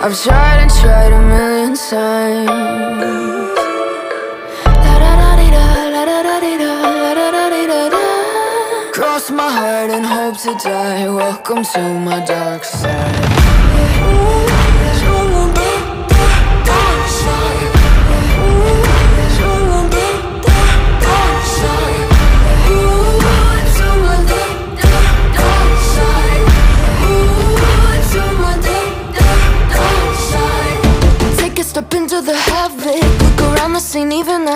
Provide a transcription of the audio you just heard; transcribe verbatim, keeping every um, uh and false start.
I've tried and tried a million times. Cross my heart and hope to die. Welcome to my dark side. Step into the havoc, look around the scene, even